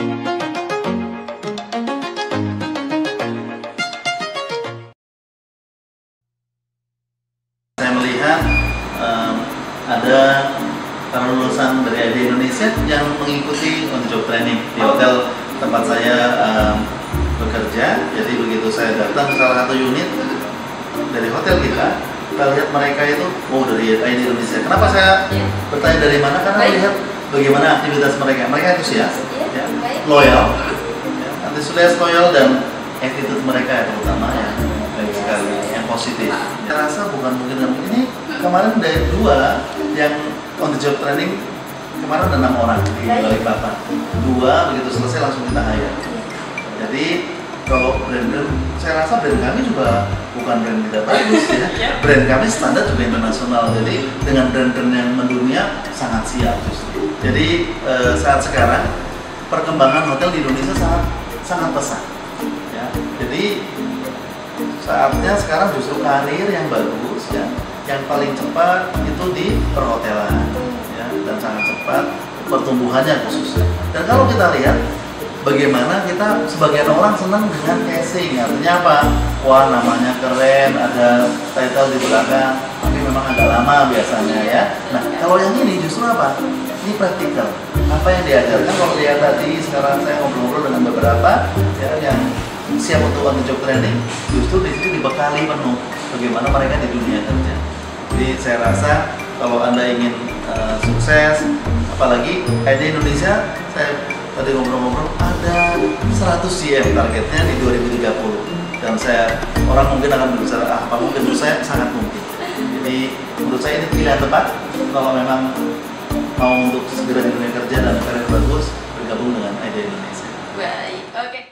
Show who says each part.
Speaker 1: Saya melihat ada para lulusan dari ID Indonesia yang mengikuti on-the-job training di hotel tempat saya bekerja. Jadi begitu saya datang ke salah satu unit dari hotel kita lihat mereka itu, oh dari ID Indonesia. Kenapa saya bertanya dari mana? Karena lihat bagaimana aktivitas mereka. Mereka antusias, ya, loyal, antusias, loyal, dan attitude mereka terutama ya baik sekali, yang positif. Saya rasa bukan mungkin ini kemarin dari 2 yang on the job training, kemarin ada 6 orang di Balikpapan. 2 begitu selesai langsung kita hire. Jadi kalau brand, saya rasa brand kami juga bukan brand tidak bagus ya. Brand kami standar juga internasional. Jadi dengan brand-brand yang mendunia sangat siap justru. Jadi saat sekarang perkembangan hotel di Indonesia sangat pesat. Ya. Jadi saatnya sekarang justru karir yang bagus ya, yang paling cepat itu di perhotelan ya, dan sangat cepat pertumbuhannya khususnya. Dan kalau kita lihat bagaimana kita sebagian orang senang dengan casing, artinya apa? Wah, namanya keren, ada title di belakang, tapi memang agak lama biasanya ya. Nah, kalau yang ini justru apa? Ini praktikal. Apa yang diajarkan? Kalau lihat tadi, sekarang saya ngobrol-ngobrol dengan beberapa ya, yang siap untuk on the job training, justru di situ dibekali penuh bagaimana mereka di dunia kerja. Jadi saya rasa kalau Anda ingin sukses, apalagi ID Indonesia, saya tadi ngobrol-ngobrol ada 100 CM targetnya di 2030, dan orang mungkin akan berbicara apa mungkin, menurut saya sangat mungkin. Jadi menurut saya ini pilihan tepat kalau memang mau untuk segera di dunia kerja dan karir bagus, bergabung dengan ID Indonesia.
Speaker 2: Baik, oke.